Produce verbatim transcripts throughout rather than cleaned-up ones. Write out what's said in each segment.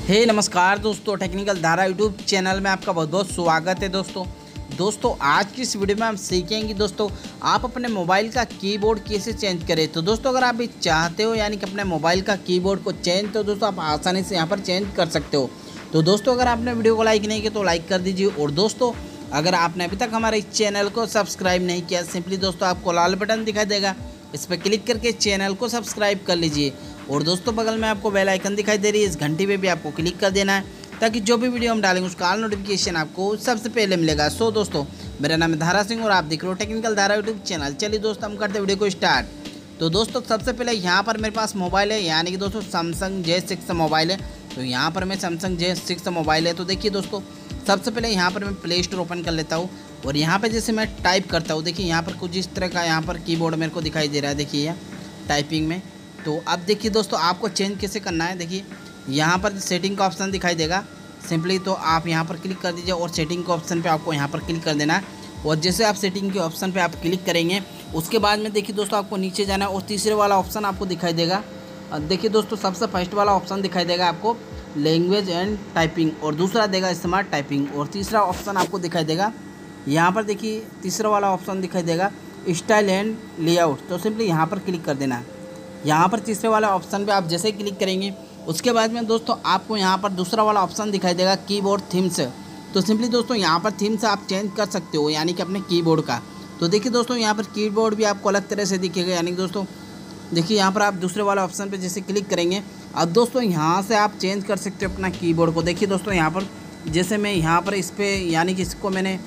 हे नमस्कार दोस्तों, टेक्निकल धारा यूट्यूब चैनल में आपका बहुत बहुत स्वागत है। दोस्तों दोस्तों आज की इस वीडियो में हम सीखेंगे दोस्तों आप अपने मोबाइल का कीबोर्ड कैसे चेंज करें। तो दोस्तों अगर आप भी चाहते हो यानी कि अपने मोबाइल का कीबोर्ड को चेंज, तो दोस्तों आप आसानी से यहाँ पर चेंज कर सकते हो। तो दोस्तों अगर आपने वीडियो को लाइक नहीं किया तो लाइक कर दीजिए, और दोस्तों अगर आपने अभी तक हमारे इस चैनल को सब्सक्राइब नहीं किया, सिंपली दोस्तों आपको लाल बटन दिखाई देगा, इस पर क्लिक करके चैनल को सब्सक्राइब कर लीजिए। और दोस्तों बगल में आपको बेल आइकन दिखाई दे रही है, इस घंटी पे भी आपको क्लिक कर देना है ताकि जो भी वीडियो हम डालेंगे उसका ऑल नोटिफिकेशन आपको सबसे पहले मिलेगा। सो दोस्तों मेरा नाम है धारा सिंह और आप देख रहे हो टेक्निकल धारा यूट्यूब चैनल। चलिए दोस्तों हम करते हैं वीडियो को स्टार्ट। तो दोस्तों सबसे पहले यहाँ पर मेरे पास मोबाइल है, यानी कि दोस्तों सैमसंग जे सिक्स मोबाइल है। तो यहाँ पर मैं सैमसंग जे सिक्स मोबाइल है। तो देखिए दोस्तों सबसे पहले यहाँ पर मैं प्ले स्टोर ओपन कर लेता हूँ, और यहाँ पे जैसे मैं टाइप करता हूँ, देखिए यहाँ पर कुछ इस तरह का यहाँ पर कीबोर्ड मेरे को दिखाई दे रहा है, देखिए यहाँ टाइपिंग में। तो अब देखिए दोस्तों आपको चेंज कैसे करना है। देखिए यहाँ पर सेटिंग का ऑप्शन दिखाई देगा, सिंपली तो आप यहाँ पर क्लिक कर दीजिए और सेटिंग के ऑप्शन पे आपको यहाँ पर क्लिक कर देना है। और जैसे आप सेटिंग के ऑप्शन पे आप क्लिक करेंगे उसके बाद में देखिए दोस्तों आपको नीचे जाना है और तीसरे वाला ऑप्शन आपको दिखाई देगा। देखिए दोस्तों सबसे फर्स्ट वाला ऑप्शन दिखाई देगा आपको लैंग्वेज एंड टाइपिंग, और दूसरा देगा स्मार्ट टाइपिंग, और तीसरा ऑप्शन आपको दिखाई देगा यहाँ पर देखिए तीसरा वाला ऑप्शन दिखाई देगा स्टाइल एंड लेआउट। तो सिंपली यहाँ पर क्लिक कर देना है। यहाँ पर तीसरे वाले ऑप्शन पे आप जैसे ही क्लिक करेंगे उसके बाद में दोस्तों आपको यहाँ पर दूसरा वाला ऑप्शन दिखाई देगा कीबोर्ड थीम्स। तो सिंपली दोस्तों यहाँ पर थीम्स आप चेंज कर सकते हो, यानी कि अपने कीबोर्ड का। तो देखिए दोस्तों यहाँ पर कीबोर्ड भी आपको अलग तरह से दिखेगा, यानी कि दोस्तों देखिए यहाँ पर आप दूसरे वाले ऑप्शन पे जैसे क्लिक करेंगे अब दोस्तों यहाँ से आप चेंज कर सकते हो अपना कीबोर्ड को। देखिए दोस्तों यहाँ पर जैसे मैं यहाँ पर इस पर यानी कि इसको मैंने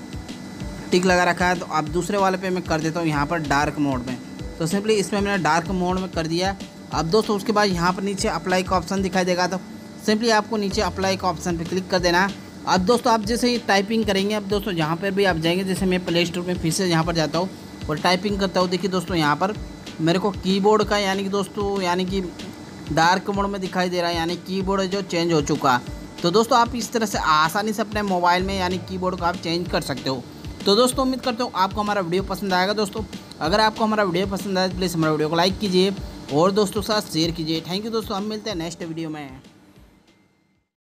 टिक लगा रखा है, तो आप दूसरे वाले पे मैं कर देता हूँ यहाँ पर डार्क मोड में। तो सिंपली इसमें मैंने डार्क मोड में कर दिया। अब दोस्तों उसके बाद यहाँ पर नीचे अप्लाई का ऑप्शन दिखाई देगा, तो सिंपली आपको नीचे अप्लाई का ऑप्शन पे क्लिक कर देना है। अब दोस्तों आप जैसे ही टाइपिंग करेंगे, अब दोस्तों जहाँ पर भी आप जाएंगे, जैसे मैं प्ले स्टोर में फिर से यहाँ पर जाता हूँ और टाइपिंग करता हूँ, देखिए दोस्तों यहाँ पर मेरे को कीबोर्ड का यानी कि दोस्तों यानी कि डार्क मोड में दिखाई दे रहा है, यानी कीबोर्ड जो चेंज हो चुका। तो दोस्तों आप इस तरह से आसानी से अपने मोबाइल में यानी कीबोर्ड को आप चेंज कर सकते हो। तो दोस्तों उम्मीद करता हूँ आपको हमारा वीडियो पसंद आएगा। दोस्तों अगर आपको हमारा वीडियो पसंद आए तो प्लीज़ हमारा वीडियो को लाइक कीजिए और दोस्तों के साथ शेयर कीजिए। थैंक यू दोस्तों, हम मिलते हैं नेक्स्ट वीडियो में।